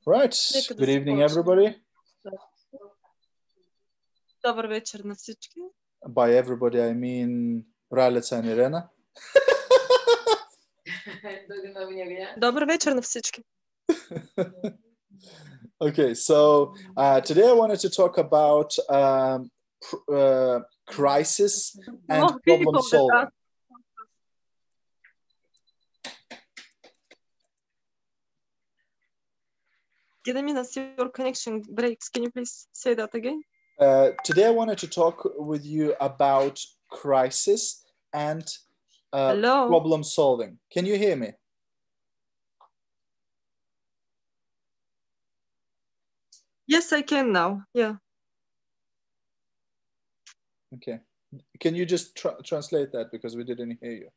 Right. Нека да Good evening, започнем. everybody. Добър вечер на всички. By everybody, I mean Ралица and Irena. Добър вечер на всички. Okay, so today I wanted to talk about crisis and problem solving. Gideminas, your connection breaks. Can you please say that again? Today I wanted to talk with you about crisis and problem solving. Can you hear me? Yes, I can now. Yeah. Okay. Can you just translate that because we didn't hear you?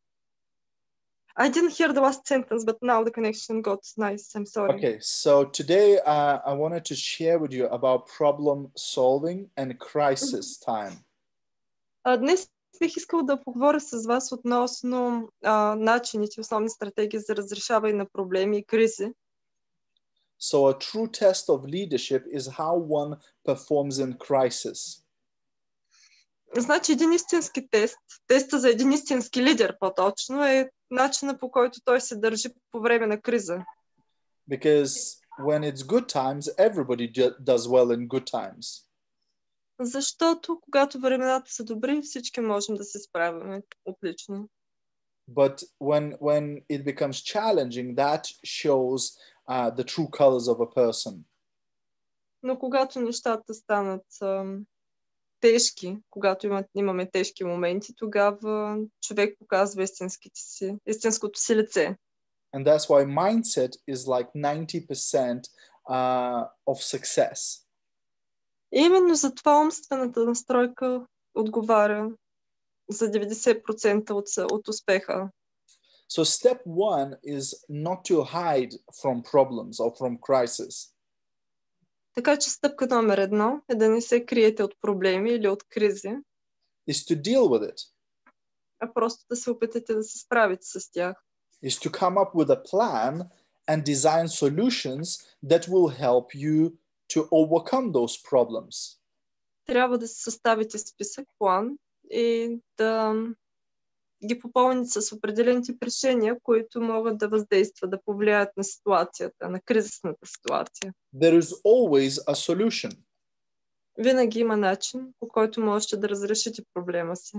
I didn't hear the last sentence, but now the connection got nice. I'm sorry. Okay, so today I wanted to share with you about problem solving and crisis time. Днес бих искал да поговоря с вас относно начините, основни стратегии за разрешаване на проблеми и кризи. So a true test of leadership is how one performs in crisis. Значи един истински теста за един истински лидер по-точно е начина, по който той се държи по време на криза. Because when it's good times, everybody does well in good times. Защото когато времената са добри, всички можем да се справяме отлично. But when it becomes challenging, that shows the true colors of a person. Но когато нещата станат тежки, когато имаме тежки моменти, тогава човек показва истинското си лице. And that's why mindset is like 90% of success. И именно за това умствената настройка отговаря за 90% от успеха. So step one is not to hide from problems or from crisis. Така че стъпка номер 1 е да не се криете от проблеми или от кризи. Is to deal with it. А просто да се опитате да се справите с тях. Is to come up with a plan and design solutions that will help you to overcome those problems. Трябва да съставите списък, план и да ги попълните с определен тип решения, които могат да въздействат, да повлияят на ситуацията, на кризисната ситуация. There is always a solution. Винаги има начин, по който можете да разрешите проблема си.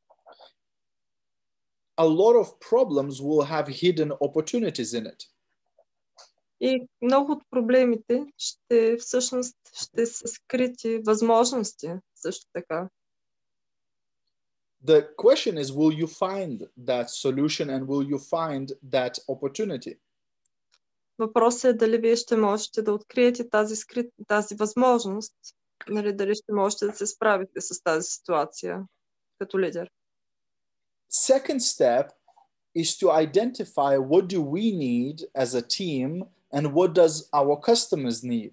A lot of problems will have hidden opportunities in it. И много от проблемите всъщност ще са скрити възможности също така. The question is, will you find that solution and will you find that opportunity? Въпросът е дали вие ще можете да откриете тази възможност, дали ще можете да се справите с тази ситуация като лидер. Second step is to identify what do we need as a team and what does our customers need.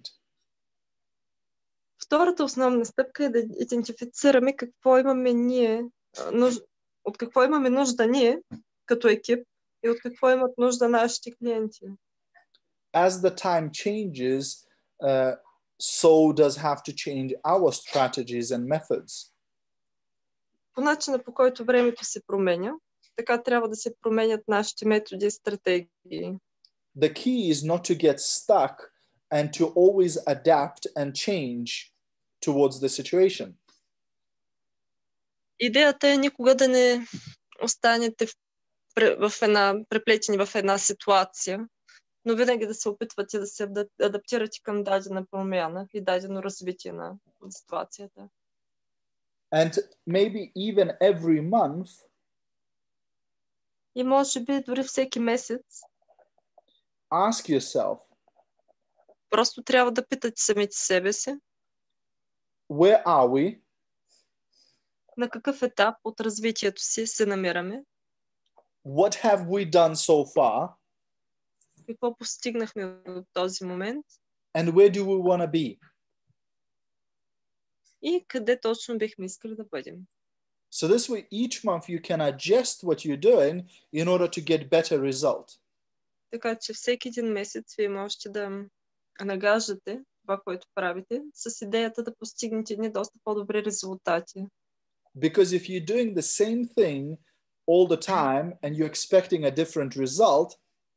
Втората основна стъпка е да идентифицираме какво имаме ние, от какво имаме нужда ние като екип и от какво имат нужда нашите клиенти. As the time changes, so does have to change our strategies and methods. По начина, по който времето се променя, така трябва да се променят нашите методи и стратегии. The key is not to get stuck and to always adapt and change towards the situation. Идеята е никога да не останете преплетени в една ситуация, но винаги да се опитвате да се адаптирате към дадена промяна и дадено развитие на ситуацията. And maybe even every month, и може би дори всеки месец, ask yourself, просто трябва да питате самите себе си, where are we? На какъв етап от развитието си се намираме? What have we done so far? Какво постигнахме до този момент? And where do we want to be? И къде точно бихме искали да бъдем? So this way, each month you can adjust what you're doing in order to get better result. Така че всеки един месец вие можете да нагаждате това, което правите, с идеята да постигнете едни доста по-добри резултати. Because if you're doing the same thing all the time and you're expecting a different result,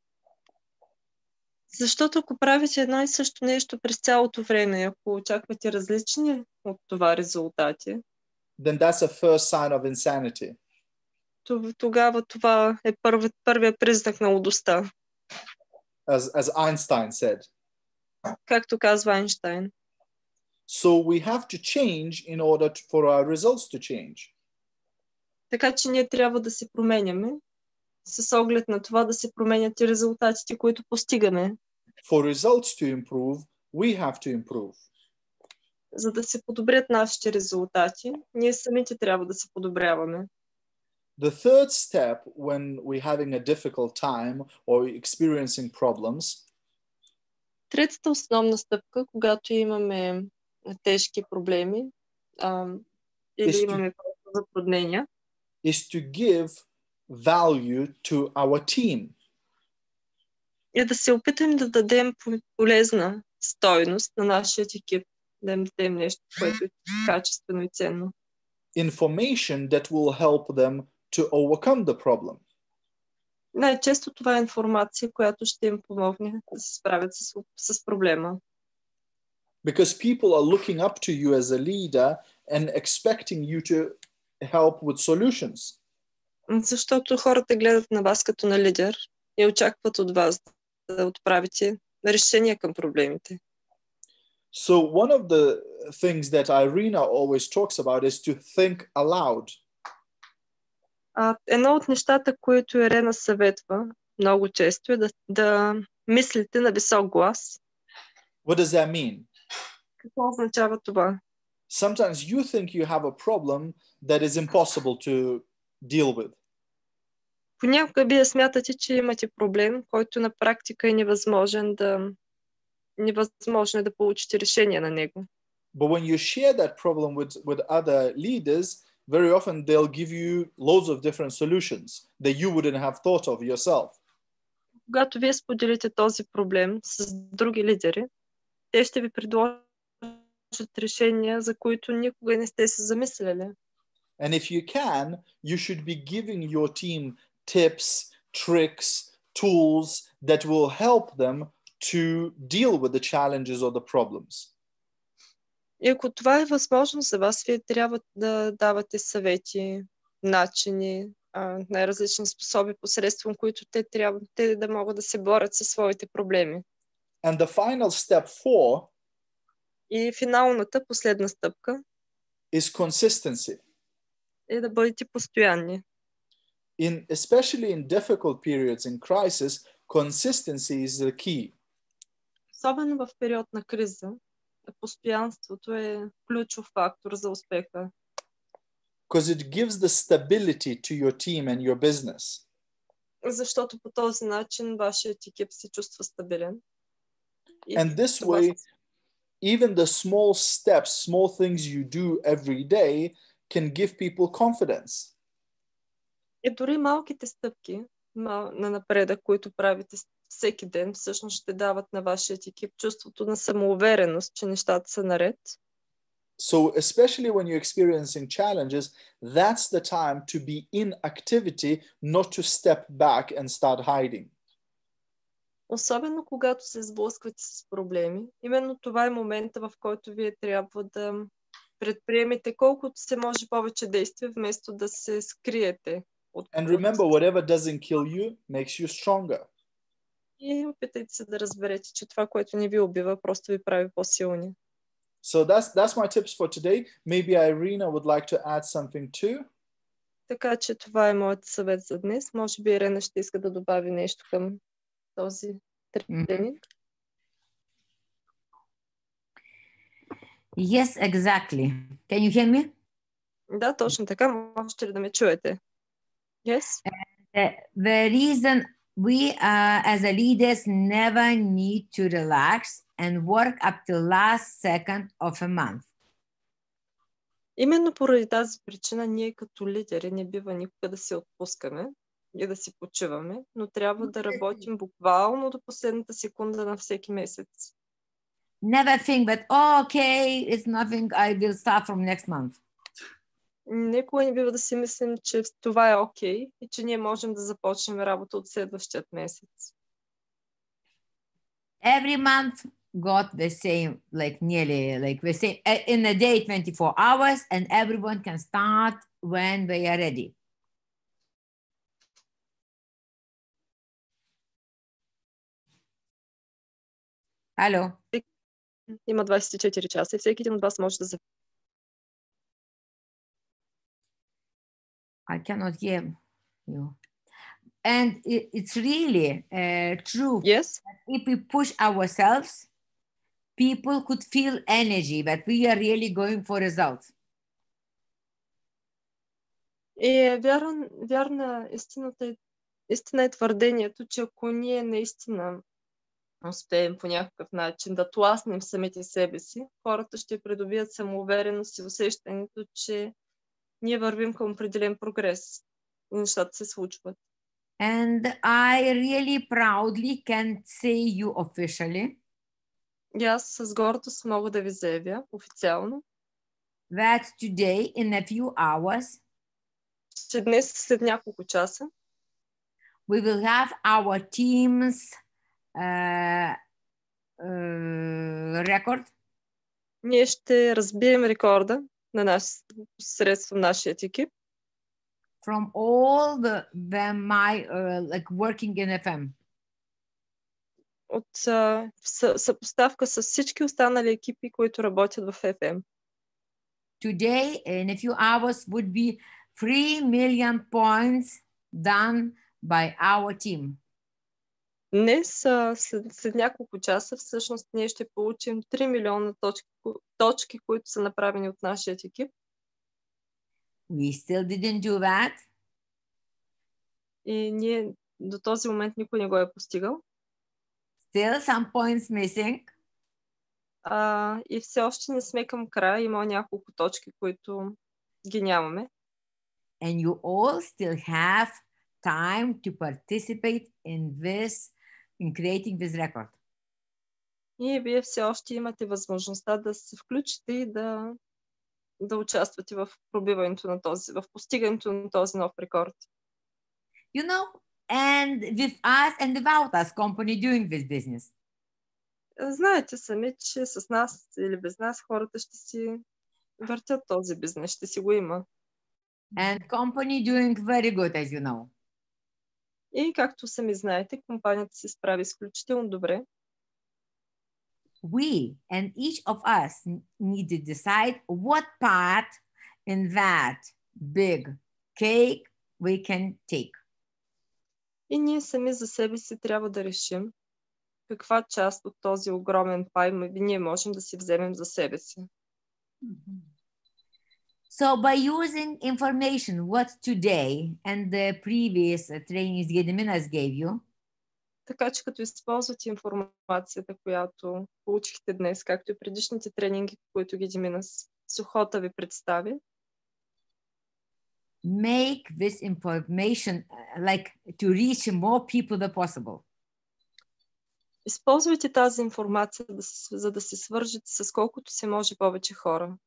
Защото ако правите едно и също нещо през цялото време, ако очаквате различни от това резултати, then that's a first sign of insanity. тогава това е първият признак на лудостта, As Einstein said. както казва Айнщайн. So we have to change in order for our results to change. Така че ние трябва да се променяме с оглед на това да се променят и резултатите, които постигаме. For results to improve, we have to improve. За да се подобрят нашите резултати, ние самите трябва да се подобряваме. The third step when we're having a difficult time or experiencing problems Третата основна стъпка, когато имаме тежки проблеми или имаме затруднения, is to give value to our team. е да се опитаме да дадем полезна стойност на нашия екип, да им дадем нещо, което е качествено и ценно. Information that will help them to overcome the problem. Най-често това е информация, която ще им помогне да се справят с проблема. Because people are looking up to you as a leader and expecting you to help with solutions. Защото хората гледат на вас като на лидер и очакват от вас да отправите решения към проблемите. So one of the things that Irina always talks about is to think aloud. Едно от нещата, които Ирена съветва много често е да мислите на висок глас. What does that mean? Какво означава това? Sometimes you think you have a problem that is impossible to deal with. Понякога вие смятате, че имате проблем, който на практика е невъзможно да получите решение на него. But when you share that problem with other leaders, very often they'll give you loads of different solutions that you wouldn't have thought of yourself. Когато вие споделите този проблем с други лидери, те ще ви предложат решения, за които никога не сте се замисляли. And if you can, you should be giving your team tips, tricks, tools that will help them to deal with the challenges or the problems. И ако това е възможно за вас, вие трябва да давате съвети, начини, най-различни способи, посредством които те да могат да се борят със своите проблеми. And the final step 4 И финалната, последна стъпка is consistency. е да бъдете постоянни. Especially in difficult periods in crisis, consistency is the key. Особено в период на криза, постоянството е ключов фактор за успеха. Because it gives the stability to your team and your business. Защото по този начин вашият екип се чувства стабилен. And this way, even the small steps, small things you do every day can give people confidence. И дори малките стъпки на напредък, които правите всеки ден, всъщност ще дават на вашия екип чувството на самоувереност, че нещата са наред. So especially when you're experiencing challenges, that's the time to be in activity, not to step back and start hiding. Особено когато се сблъсквате с проблеми, именно това е момента, в който вие трябва да предприемете колкото се може повече действия, вместо да се скриете. And remember, whatever doesn't kill you makes you stronger. И опитайте се да разберете, че това, което не ви убива, просто ви прави по-силни. So that's my tips for today. Maybe Irina would like to add something too. Така че това е моят съвет за днес. Може би Ирена ще иска да добави нещо към този тренинг. Yes, exactly. Can you hear me? Да, точно така. Можете ли да ме чуете? Yes? The reason we as a leaders never need to relax and work up to last second of a month. Именно поради тази причина ние като лидери не бива никога да се отпускаме и да си почиваме, но трябва да работим буквално до последната секунда на всеки месец. Never think that, oh, okay, it's nothing, I will start from next month. Никога не бива да си мислим, че това е окей и че ние можем да започнем работа от следващият месец. Every month got the same, like nearly like the same in a day, 24 hours, and everyone can start when they are ready. Hello. Има 24 часа и всеки един от вас може да започне. I cannot hear you. And it's really true. Yes. If we push ourselves, people could feel energy that we are really going for results. И вярна истина е твърдението, че ако ние наистина успеем по някакъв начин да тласнем самите себе си, хората ще придобият самоувереност и усещането, че ние вървим към определен прогрес и нещата се случват. And I really proudly can say you officially И аз с гордост мога да ви заявя официално, that today in a few hours че днес след няколко часа we will have our team's record. Ние ще разбием рекорда на средством нашия екип. From all my like working in FM. От съпоставка с всички останали екипи, които работят в FM. Today, in a few hours, would be 3 million points done by our team. Днес, след няколко часа, всъщност ние ще получим 3 милиона точки, които са направени от нашия екип. We still didn't do that. И ние до този момент никой не го е постигал. Still some points missing. И все още не сме към края. Има няколко точки, които ги нямаме. And you all still have time to participate in creating this record. И вие все още имате възможността да се включите и да участвате в пробиването на в постигането на този нов рекорд. You know, and with us and without us company doing this business. Знаете сами, че с нас или без нас хората ще си въртят този бизнес, ще си го има. And company doing very good, as you know. И както сами знаете, компанията се справи изключително добре. We and each of us need to decide what part in that big cake we can take. И ние сами за себе си трябва да решим каква част от този огромен пай ние можем да си вземем за себе си. So by using information what today and the previous trainings Gediminas gave you, така че като използвате информацията, която получихте днес, както и предишните тренинги, които Гедиминас с охота ви представи, make this information like to reach more people than possible. Използвайте тази информация, за да се свържете с колкото се може повече хора.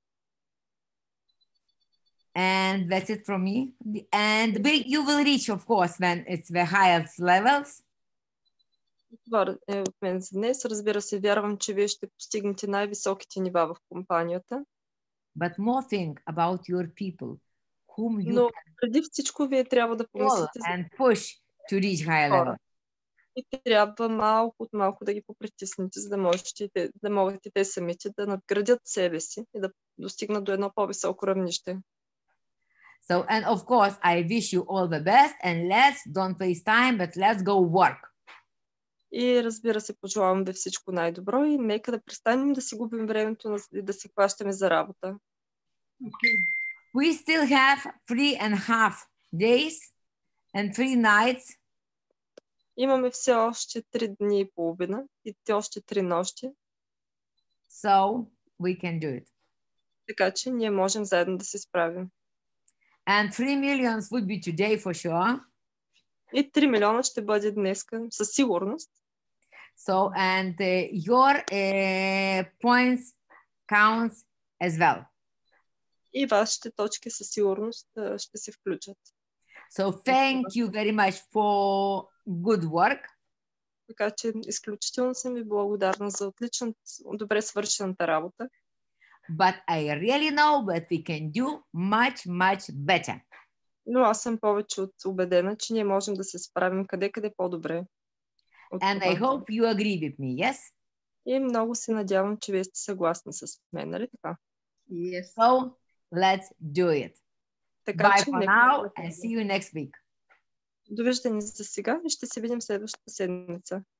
And that's it from me. And you will reach, of course, when it's the highest levels. Това е от мен за днес. Разбира се, вярвам, че вие ще постигнете най-високите нива в компанията. But more think about your people, whom you Но преди всичко вие трябва да помислите and push to reach higher level. И трябва малко от малко да ги попритиснете, за да могат и те самите да надградят себе си и да достигнат до едно по-високо равнище. So, and of course, I wish you all the best and don't waste time, but let's go work. И разбира се, пожелавам ви всичко най-добро и нека да престанем да си губим времето и да се хващаме за работа. We still have 3.5 days and 3 nights. Имаме все още 3 дни и половина и още 3 нощи. So we can do it. Така че ние можем заедно да се справим. And 3 million would be today for sure. И 3 милиона ще бъде днеска със сигурност. So, and your points counts as well. И вашите точки със сигурност ще се включат. So, thank you very much for good work. Така че изключително съм ви благодарна за добре свършената работа. But I really know that we can do much, much better. Но аз съм повече от убедена, че ние можем да се справим къде по-добре. And I hope you agree with me, yes? И много се надявам, че вие сте съгласни с мен, нали така? Yes. So, let's do it. Така, Bye че for now and see you next week. Довиждане за сега и ще се видим следващата седмица.